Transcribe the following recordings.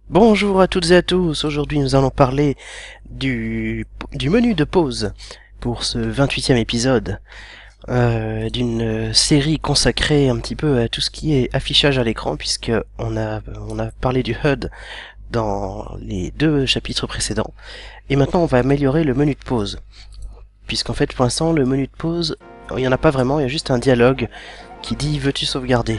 Bonjour à toutes et à tous, aujourd'hui nous allons parler du menu de pause pour ce 28e épisode d'une série consacrée un petit peu à tout ce qui est affichage à l'écran puisque on a parlé du HUD dans les deux chapitres précédents et maintenant on va améliorer le menu de pause puisqu'en fait pour l'instant le menu de pause il n'y en a pas vraiment, il y a juste un dialogue qui dit veux-tu sauvegarder.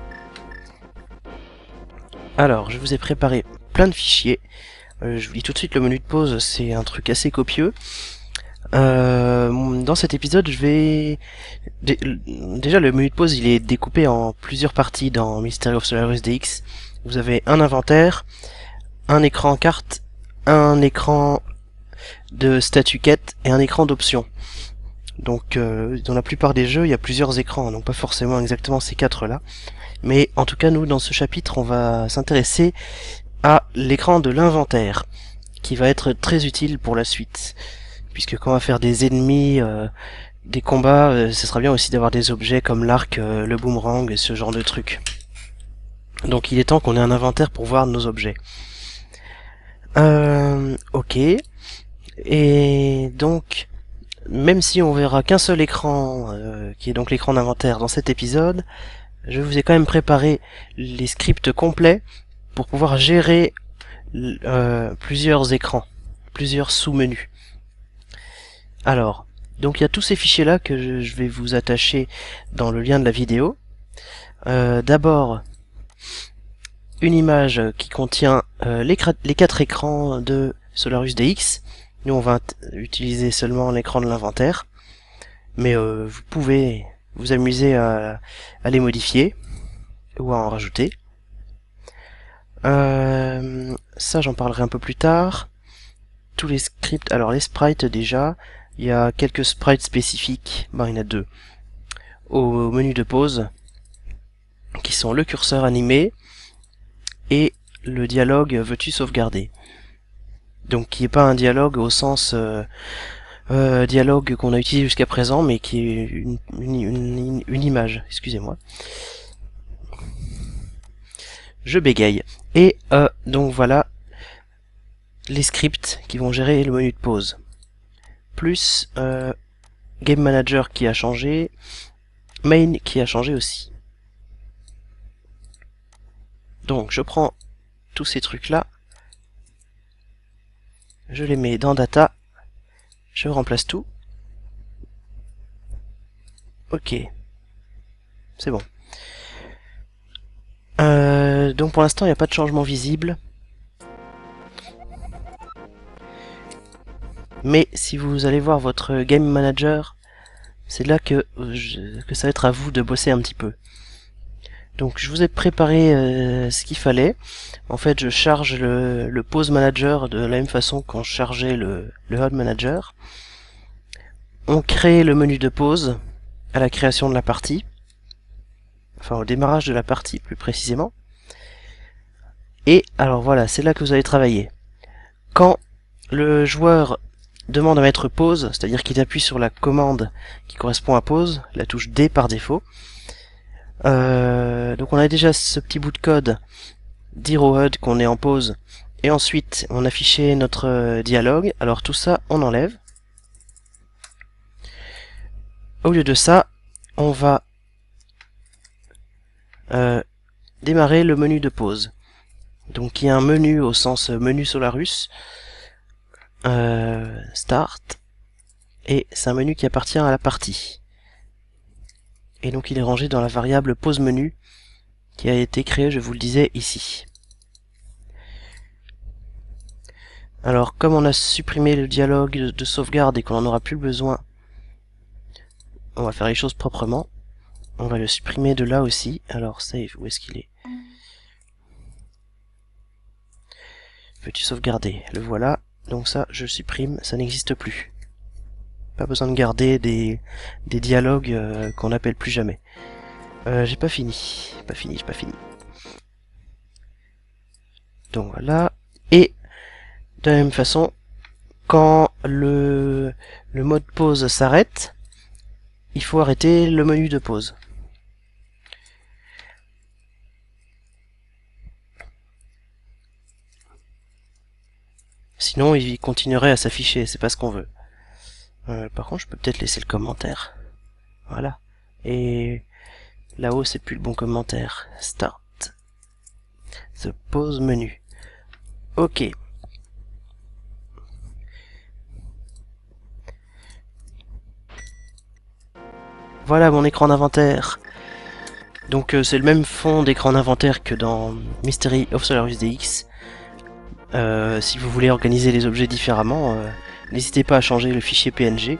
Alors je vous ai préparé plein de fichiers. Je vous dis tout de suite, le menu de pause, c'est un truc assez copieux. Dans cet épisode, je vais... Déjà, le menu de pause, il est découpé en plusieurs parties dans Mystery of Solaris DX. Vous avez un inventaire, un écran carte, un écran de statue quête et un écran d'options. Donc, dans la plupart des jeux, il y a plusieurs écrans, donc pas forcément exactement ces quatre-là. Mais en tout cas, nous, dans ce chapitre, on va s'intéresser à l'écran de l'inventaire, qui va être très utile pour la suite. Puisque quand on va faire des ennemis, des combats, ce sera bien aussi d'avoir des objets comme l'arc, le boomerang, et ce genre de trucs. Donc il est temps qu'on ait un inventaire pour voir nos objets. Ok. Et donc, même si on verra qu'un seul écran, qui est donc l'écran d'inventaire dans cet épisode, je vous ai quand même préparé les scripts complets pour pouvoir gérer plusieurs écrans, plusieurs sous-menus. Alors, donc il y a tous ces fichiers là que je vais vous attacher dans le lien de la vidéo. D'abord, une image qui contient les quatre écrans de Solarus DX. Nous on va utiliser seulement l'écran de l'inventaire, mais vous pouvez vous amuser à les modifier ou à en rajouter. Ça j'en parlerai un peu plus tard. Tous les scripts, alors les sprites déjà, il y a quelques sprites spécifiques, il y en a deux, au menu de pause, qui sont le curseur animé et le dialogue veux-tu sauvegarder. Donc qui est pas un dialogue au sens dialogue qu'on a utilisé jusqu'à présent, mais qui est une image, excusez-moi. Je bégaye. Et donc voilà les scripts qui vont gérer le menu de pause. Plus Game Manager qui a changé, Main qui a changé aussi. Donc je prends tous ces trucs là, je les mets dans Data, je remplace tout. Ok, c'est bon. Donc pour l'instant il n'y a pas de changement visible. Mais si vous allez voir votre Game Manager, c'est là que ça va être à vous de bosser un petit peu. Donc je vous ai préparé ce qu'il fallait. En fait je charge le Pause Manager de la même façon qu'on chargeait le HUD Manager. On crée le menu de pause à la création de la partie. Enfin au démarrage de la partie plus précisément. Et alors voilà, c'est là que vous allez travailler. Quand le joueur demande à mettre pause, c'est-à-dire qu'il appuie sur la commande qui correspond à pause, la touche D par défaut. Donc on a déjà ce petit bout de code dire au HUD qu'on est en pause, et ensuite on affichait notre dialogue. Alors tout ça on enlève. Au lieu de ça, on va démarrer le menu de pause. Donc il y a un menu au sens menu Solarus, Start, et c'est un menu qui appartient à la partie. Et donc il est rangé dans la variable pause menu qui a été créée, je vous le disais, ici. Alors comme on a supprimé le dialogue de sauvegarde et qu'on n'en aura plus besoin, on va faire les choses proprement. On va le supprimer de là aussi. Alors save, où est-ce qu'il est? Veux-tu sauvegarder? Le voilà. Donc ça, je supprime, ça n'existe plus. Pas besoin de garder des dialogues qu'on n'appelle plus jamais. J'ai pas fini. J'ai pas fini. Donc voilà. Et de la même façon, quand le mode pause s'arrête, il faut arrêter le menu de pause. Sinon, il continuerait à s'afficher, c'est pas ce qu'on veut. Par contre, je peux peut-être laisser le commentaire. Voilà. Et là-haut, c'est plus le bon commentaire. Start. The pause menu. Ok. Voilà mon écran d'inventaire. Donc c'est le même fond d'écran d'inventaire que dans Mystery of Solarus DX. Si vous voulez organiser les objets différemment, n'hésitez pas à changer le fichier PNG.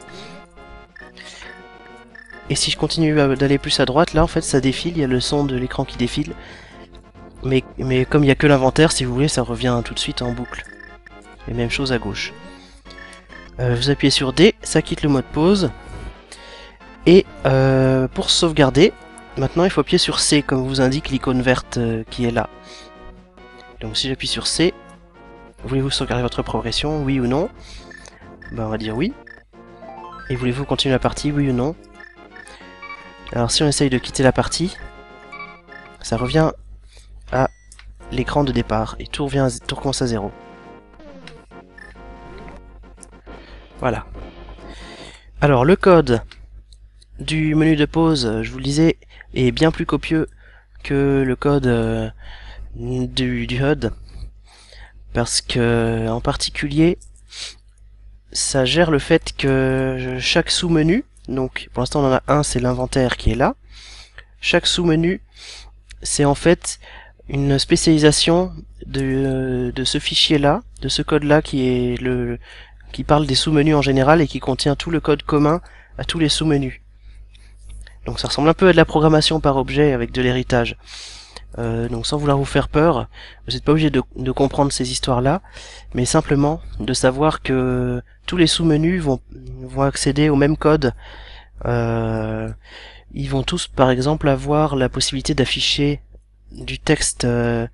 Et si je continue d'aller plus à droite, là en fait ça défile, il y a le son de l'écran qui défile. Mais comme il n'y a que l'inventaire, si vous voulez, ça revient tout de suite en boucle. Et même chose à gauche. Vous appuyez sur D, ça quitte le mode pause. Et pour sauvegarder, maintenant il faut appuyer sur C, comme vous indique l'icône verte qui est là. Donc si j'appuie sur C, voulez-vous sauvegarder votre progression, oui ou non? Ben on va dire oui. Et voulez-vous continuer la partie, oui ou non? Alors si on essaye de quitter la partie, ça revient à l'écran de départ et tout recommence à 0. Voilà. Alors le code du menu de pause, je vous le disais, est bien plus copieux que le code du HUD, parce que en particulier ça gère le fait que chaque sous-menu, donc pour l'instant on en a un, c'est l'inventaire qui est là, chaque sous-menu c'est en fait une spécialisation de ce fichier là, de ce code là qui parle des sous-menus en général et qui contient tout le code commun à tous les sous-menus. Donc ça ressemble un peu à de la programmation par objet avec de l'héritage. Donc sans vouloir vous faire peur, vous n'êtes pas obligé de comprendre ces histoires-là, mais simplement de savoir que tous les sous-menus vont accéder au même code. Ils vont tous, par exemple, avoir la possibilité d'afficher du texte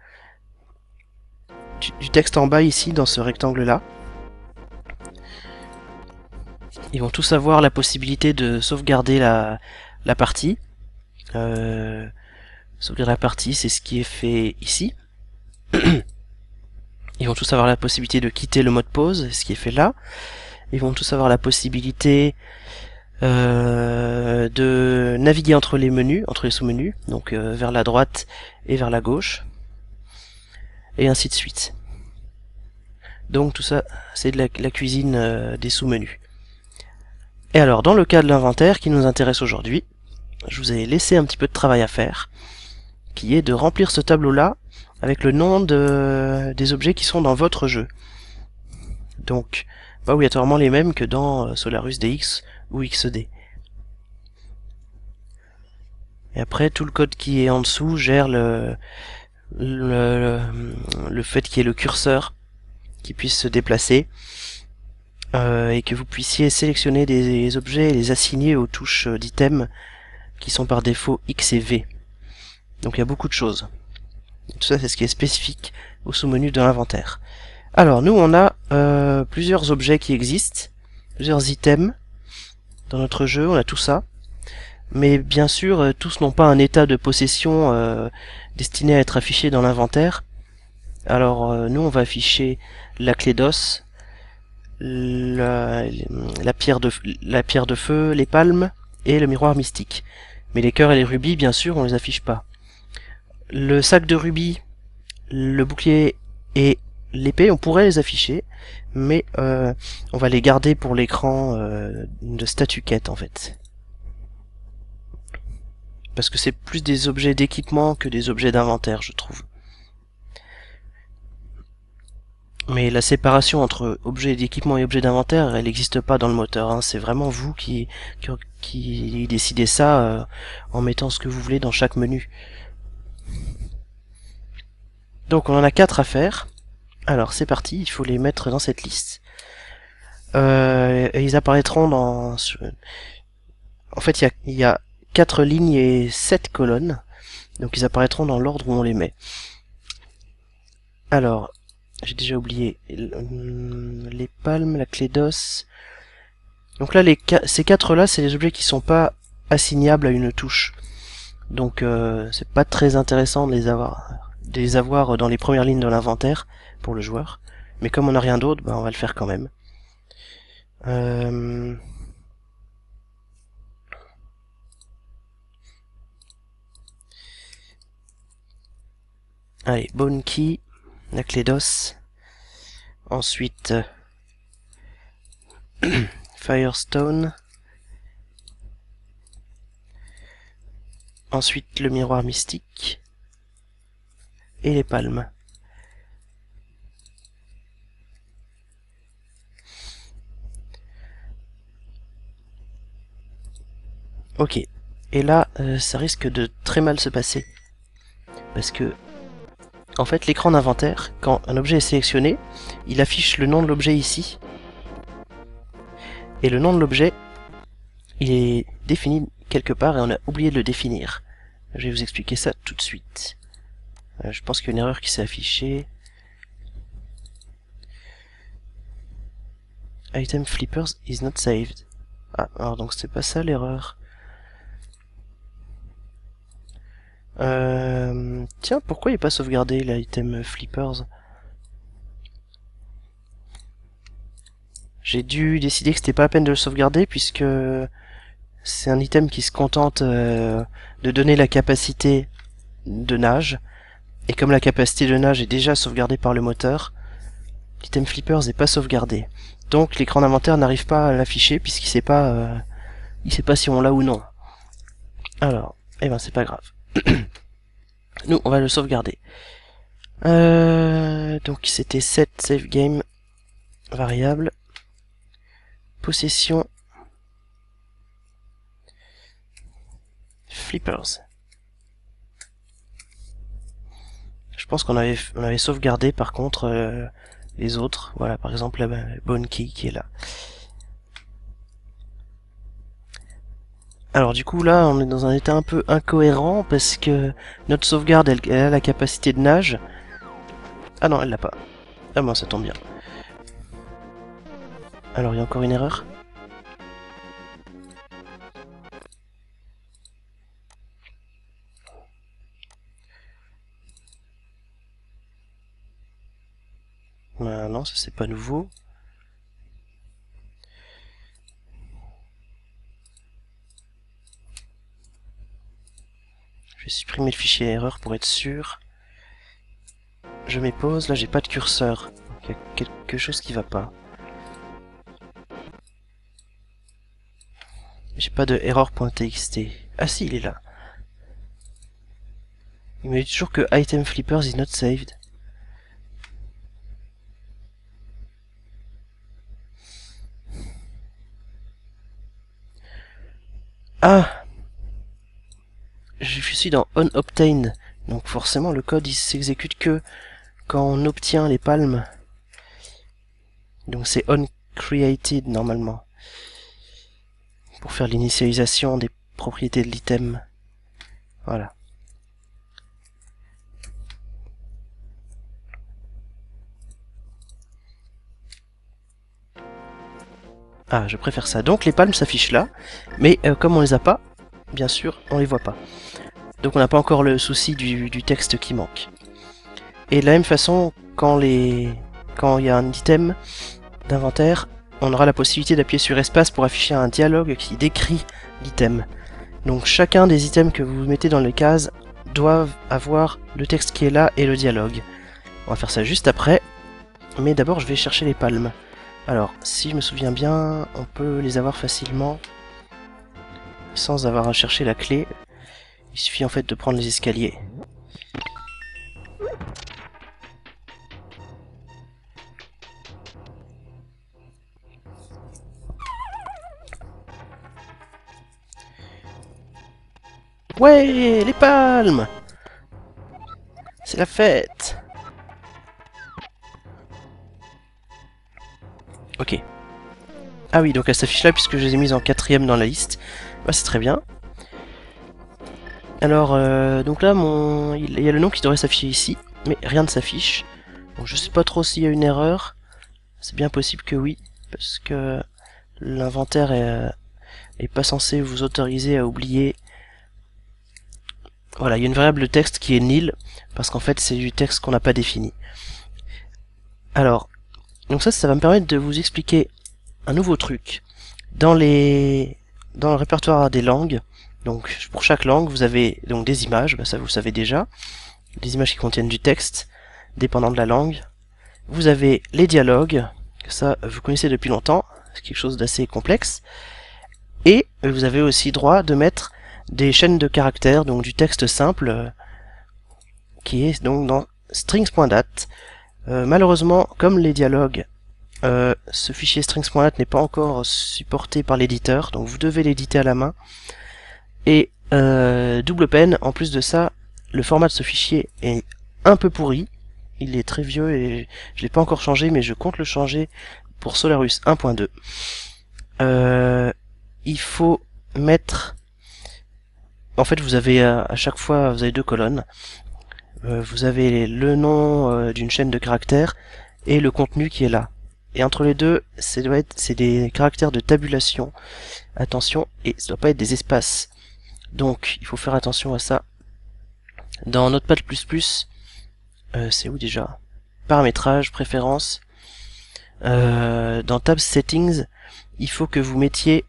du texte en bas ici, dans ce rectangle-là. Ils vont tous avoir la possibilité de sauvegarder la partie. Sauvegarder la partie, c'est ce qui est fait ici. Ils vont tous avoir la possibilité de quitter le mode pause, ce qui est fait là. Ils vont tous avoir la possibilité de naviguer entre les menus, entre les sous-menus, donc vers la droite et vers la gauche, et ainsi de suite. Donc tout ça, c'est de la cuisine des sous-menus. Et alors, dans le cas de l'inventaire qui nous intéresse aujourd'hui, je vous ai laissé un petit peu de travail à faire, qui est de remplir ce tableau-là avec le nom des objets qui sont dans votre jeu. Donc, pas obligatoirement les mêmes que dans Solarus DX ou XD. Et après, tout le code qui est en dessous gère le fait qu'il y ait le curseur qui puisse se déplacer et que vous puissiez sélectionner des objets et les assigner aux touches d'item qui sont par défaut X et V. Donc il y a beaucoup de choses. Tout ça, c'est ce qui est spécifique au sous-menu de l'inventaire. Alors, nous, on a plusieurs objets qui existent, plusieurs items dans notre jeu, on a tout ça. Mais bien sûr, tous n'ont pas un état de possession destiné à être affiché dans l'inventaire. Alors, nous, on va afficher la clé d'os, la pierre de feu, les palmes et le miroir mystique. Mais les cœurs et les rubis, bien sûr, on les affiche pas. Le sac de rubis, le bouclier et l'épée, on pourrait les afficher, mais on va les garder pour l'écran de statue quête en fait. Parce que c'est plus des objets d'équipement que des objets d'inventaire, je trouve. Mais la séparation entre objet d'équipement et objet d'inventaire, elle n'existe pas dans le moteur, hein. C'est vraiment vous qui décidez ça en mettant ce que vous voulez dans chaque menu. Donc on en a 4 à faire. Alors c'est parti, il faut les mettre dans cette liste. Et ils apparaîtront dans... En fait il y a 4 lignes et 7 colonnes. Donc ils apparaîtront dans l'ordre où on les met. Alors, j'ai déjà oublié les palmes, la clé d'os. Donc là, ces 4 là, c'est les objets qui sont pas assignables à une touche. Donc c'est pas très intéressant de les avoir dans les premières lignes de l'inventaire pour le joueur. Mais comme on n'a rien d'autre, bah on va le faire quand même. Allez, bone key, la clé d'os. Ensuite, Firestone. Ensuite, le miroir mystique. Et les palmes. Ok. Et là, ça risque de très mal se passer. Parce que, en fait, l'écran d'inventaire, quand un objet est sélectionné, il affiche le nom de l'objet ici. Et le nom de l'objet, il est défini quelque part et on a oublié de le définir. Je vais vous expliquer ça tout de suite. Je pense qu'il y a une erreur qui s'est affichée. Item flippers is not saved. Ah, alors donc c'est pas ça l'erreur. Tiens, pourquoi il n'est pas sauvegardé l'item flippers? J'ai dû décider que c'était pas la peine de le sauvegarder puisque c'est un item qui se contente de donner la capacité de nage. Et comme la capacité de nage est déjà sauvegardée par le moteur, l'item flippers n'est pas sauvegardé. Donc l'écran d'inventaire n'arrive pas à l'afficher puisqu'il sait pas si on l'a ou non. Alors, eh ben c'est pas grave. Nous, on va le sauvegarder. Donc c'était set save game variable possession flippers. Je pense qu'on avait sauvegardé par contre les autres. Voilà, par exemple la bone key qui est là. Alors du coup là on est dans un état un peu incohérent parce que notre sauvegarde elle a la capacité de nage. Ah non elle l'a pas. Ah bon ça tombe bien. Alors il y a encore une erreur. Non ça c'est pas nouveau. Je vais supprimer le fichier erreur pour être sûr. Je mets pause, là j'ai pas de curseur. Donc il y a quelque chose qui va pas. J'ai pas de error.txt. Ah si, il est là. Il me dit toujours que item flippers is not saved. Ah! Je suis dans onObtained. Donc forcément le code il s'exécute que quand on obtient les palmes. Donc c'est onCreated normalement. Pour faire l'initialisation des propriétés de l'item. Voilà. Ah, je préfère ça. Donc les palmes s'affichent là, mais comme on les a pas, bien sûr, on les voit pas. Donc on n'a pas encore le souci du texte qui manque. Et de la même façon, quand il y a un item d'inventaire, on aura la possibilité d'appuyer sur espace pour afficher un dialogue qui décrit l'item. Donc chacun des items que vous mettez dans les cases doivent avoir le texte qui est là et le dialogue. On va faire ça juste après, mais d'abord je vais chercher les palmes. Alors, si je me souviens bien, on peut les avoir facilement sans avoir à chercher la clé. Il suffit en fait de prendre les escaliers. Ouais, les palmes! C'est la fête! Ok. Ah oui, donc elle s'affiche là puisque je les ai mises en 4ème dans la liste. Bah, c'est très bien. Alors, donc là, il y a le nom qui devrait s'afficher ici, mais rien ne s'affiche. Donc je sais pas trop s'il y a une erreur. C'est bien possible que oui, parce que l'inventaire est pas censé vous autoriser à oublier. Voilà, il y a une variable de texte qui est nil, parce qu'en fait c'est du texte qu'on n'a pas défini. Alors, Donc ça va me permettre de vous expliquer un nouveau truc. Dans le répertoire des langues, donc pour chaque langue, vous avez donc des images, ça vous le savez déjà, des images qui contiennent du texte, dépendant de la langue. Vous avez les dialogues, ça vous connaissez depuis longtemps, c'est quelque chose d'assez complexe. Et vous avez aussi droit de mettre des chaînes de caractères, donc du texte simple, qui est donc dans strings.dat. Malheureusement, comme les dialogues, ce fichier strings.dat n'est pas encore supporté par l'éditeur, donc vous devez l'éditer à la main. Et double peine, en plus de ça, le format de ce fichier est un peu pourri. Il est très vieux et je l'ai pas encore changé, mais je compte le changer pour Solarus 1.2. Il faut mettre... En fait, vous avez à chaque fois, vous avez deux colonnes. Vous avez le nom d'une chaîne de caractères et le contenu qui est là. Et entre les deux, c'est des caractères de tabulation. Attention, et ça doit pas être des espaces. Donc, il faut faire attention à ça. Dans Notepad++, c'est où déjà? Paramétrage, préférences. Dans Tab Settings, il faut que vous mettiez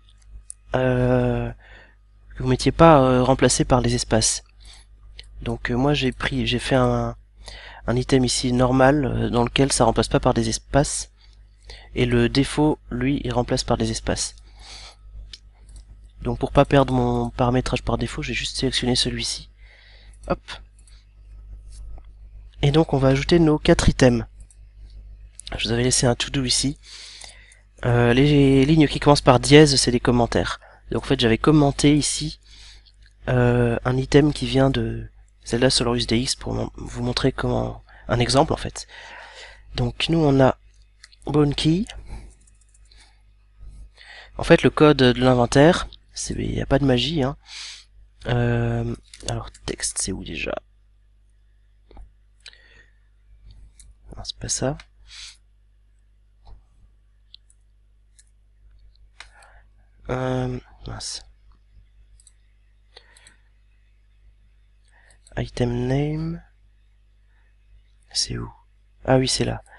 pas remplacé par les espaces. Donc moi j'ai fait un item ici normal dans lequel ça remplace pas par des espaces, et le défaut lui il remplace par des espaces. Donc pour pas perdre mon paramétrage par défaut, j'ai juste sélectionné celui-ci. Hop. Et donc on va ajouter nos 4 items. Je vous avais laissé un to-do ici. Les lignes qui commencent par dièse, c'est des commentaires. Donc en fait j'avais commenté ici un item qui vient de Zelda Solarus DX pour vous montrer comment, un exemple en fait. Donc nous on a Bone Key. En fait le code de l'inventaire, il n'y a pas de magie, hein. Alors texte c'est où déjà? Non, c'est pas ça. Mince. Item name. C'est où? Ah oui, c'est là.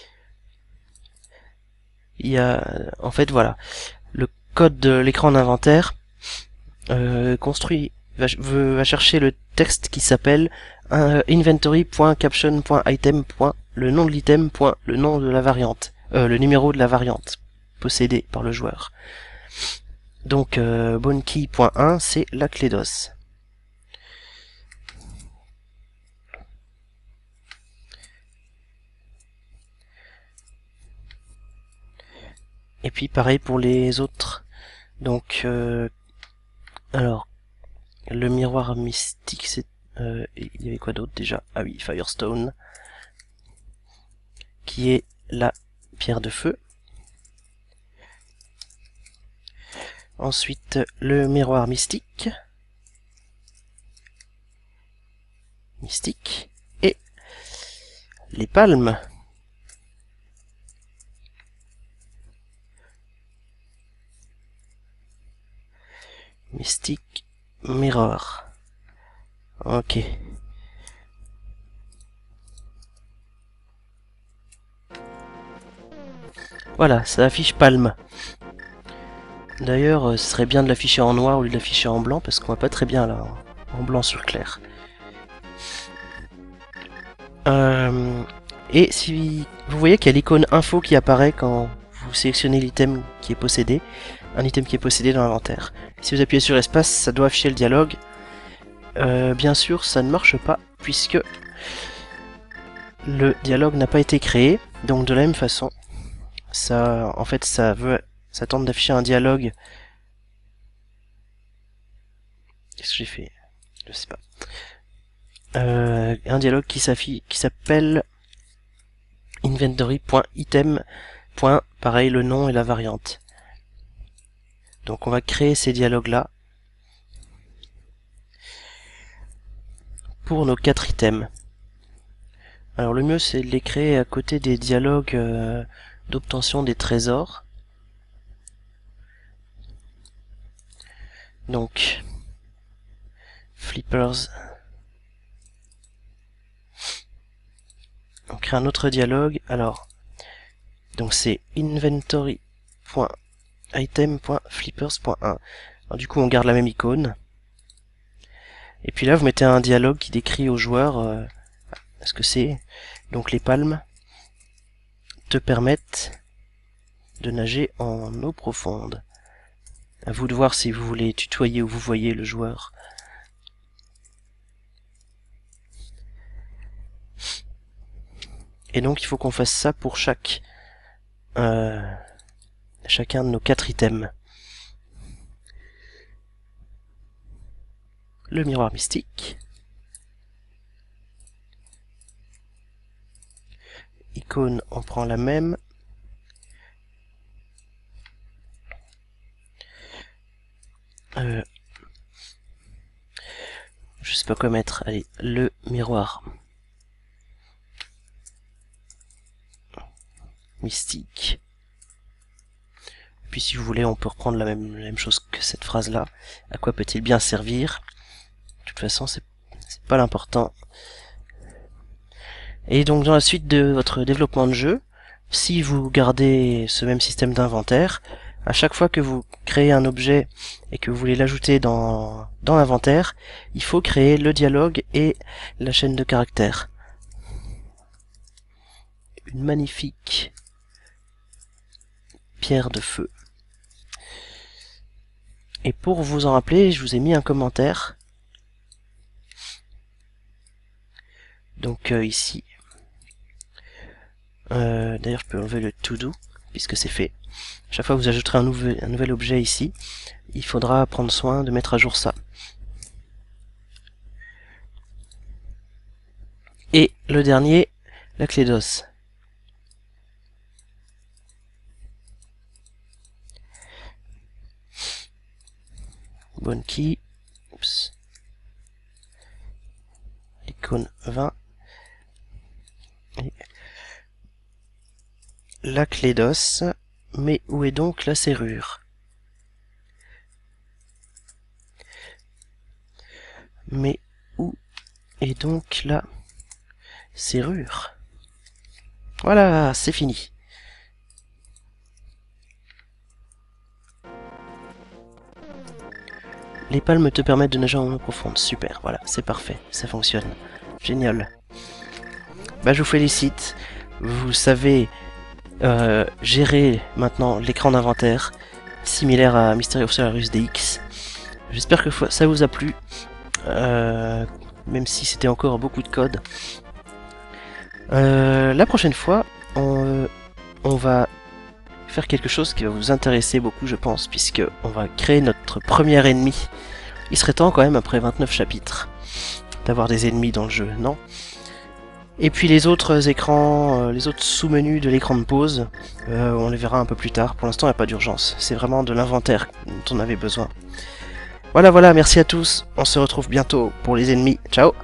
Il y a, en fait, voilà, le code de l'écran d'inventaire va chercher le texte qui s'appelle inventory.caption.item. Le nom de l'item. Le nom de la variante, le numéro de la variante possédée par le joueur. Donc bonekey.1 c'est la clé d'os. Et puis pareil pour les autres. Donc alors le miroir mystique, c'est il y avait quoi d'autre déjà? Ah oui, Firestone, qui est la pierre de feu. Ensuite le miroir mystique, et les palmes. Mystic Mirror. Ok. Voilà, ça affiche palme. D'ailleurs, ce serait bien de l'afficher en noir au lieu de l'afficher en blanc, parce qu'on voit pas très bien là, en blanc sur clair. Et si vous voyez qu'il y a l'icône info qui apparaît quand vous sélectionnez l'item qui est possédé, un item qui est possédé dans l'inventaire. Si vous appuyez sur espace, ça doit afficher le dialogue. Bien sûr, ça ne marche pas, puisque le dialogue n'a pas été créé, donc de la même façon, ça, en fait, ça tente d'afficher un dialogue. Qu'est-ce que j'ai fait? Je sais pas. Un dialogue qui s'appelle inventory.item. Pareil, le nom et la variante. Donc on va créer ces dialogues là pour nos 4 items. Alors le mieux c'est de les créer à côté des dialogues d'obtention des trésors. Donc Flippers. On crée un autre dialogue. Alors Donc c'est inventory.item.flippers.1. Du coup on garde la même icône. Et puis là vous mettez un dialogue qui décrit au joueur ce que c'est. Donc les palmes te permettent de nager en eau profonde. À vous de voir si vous voulez tutoyer ou vous voyez le joueur. Et donc il faut qu'on fasse ça pour chacun de nos 4 items. Le miroir mystique. Icône, on prend la même. Je sais pas quoi mettre. Allez, le miroir mystique. Et puis si vous voulez, on peut reprendre la même chose que cette phrase-là. À quoi peut-il bien servir? De toute façon, c'est pas l'important. Et donc dans la suite de votre développement de jeu, si vous gardez ce même système d'inventaire, à chaque fois que vous créez un objet et que vous voulez l'ajouter dans l'inventaire, il faut créer le dialogue et la chaîne de caractères. Une magnifique pierre de feu. Et pour vous en rappeler, je vous ai mis un commentaire. Donc ici. D'ailleurs, je peux enlever le to do, puisque c'est fait. Chaque fois que vous ajouterez un nouvel objet ici, il faudra prendre soin de mettre à jour ça. Et le dernier, la clé d'os. Bonne key. Oups. L'icône 20. Et la clé d'os. Mais où est donc la serrure? Mais où est donc la serrure? Voilà, c'est fini. Les palmes te permettent de nager en eau profonde. Super, voilà, c'est parfait, ça fonctionne. Génial. Bah, je vous félicite. Vous savez gérer maintenant l'écran d'inventaire, similaire à Mystery of Solaris DX. J'espère que ça vous a plu, même si c'était encore beaucoup de code. La prochaine fois, on va faire quelque chose qui va vous intéresser beaucoup, je pense, puisque on va créer notre premier ennemi. Il serait temps quand même, après 29 chapitres, d'avoir des ennemis dans le jeu, non? Et puis les autres écrans, les autres sous-menus de l'écran de pause, on les verra un peu plus tard. Pour l'instant, il n'y a pas d'urgence. C'est vraiment de l'inventaire dont on avait besoin. Voilà, merci à tous. On se retrouve bientôt pour les ennemis. Ciao!